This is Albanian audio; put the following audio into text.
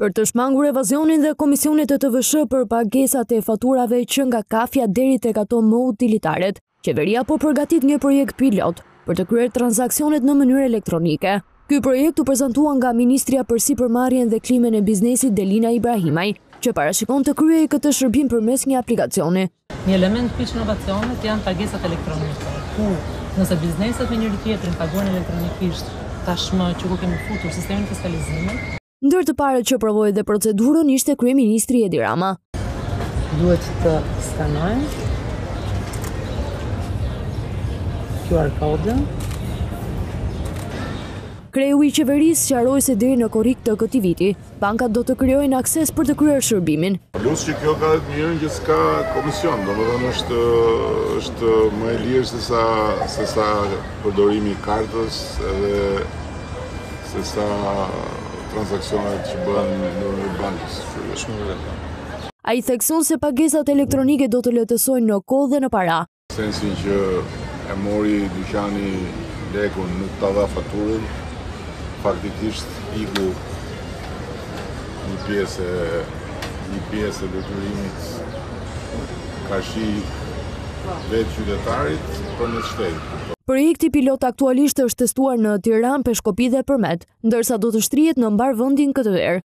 Për të shmangur evazionin dhe komisionit të TVSH për pagesat e faturave që nga kafja deri tek ato më utilitaret, qeveria po përgatit një projekt pilot për të kryer transaksionet në mënyrë elektronike. Ky projekt u prezantua nga Ministria për Sipërmarrjen dhe Klimën e Biznesit Delina Ibrahimaj, që parashikon të kryej këtë shërbim përmes një aplikacioni. Një element kyç inovacionit janë pagesat elektronike, ku nëse bizneset me njëri tjetrin paguajnë elektronikisht, tashmë që ku kemi futur sistemin fiskalizimit. Ndër të parët që provoi dhe procedurën ishte kryeministri Edi Rama. Duhet të skanojmë QR kodën. Kreu i qeverisë sqaroi se deri në korrik të këtij viti, bankat do të krijojnë akses për të kryer shërbimin. Plus që kjo ka mirën që s'ka komision, domethënë është më e lirë se sa përdorimi i kartës edhe se sa transaksionet që bëhen në bankës. Ai thekson se pagesat elektronike do të lehtësojnë në kohë dhe në para. Sensin që e mori dyqani lekun, nuk ta dha faturën, faktikisht iku një pjesë e detyrimit ka shi vetë qytetarit për në shtetë. Projekti pilot aktualisht është testuar në Tiranë, Peshkopi dhe Përmet, ndërsa do të shtrihet në mbarvendin këtë verë.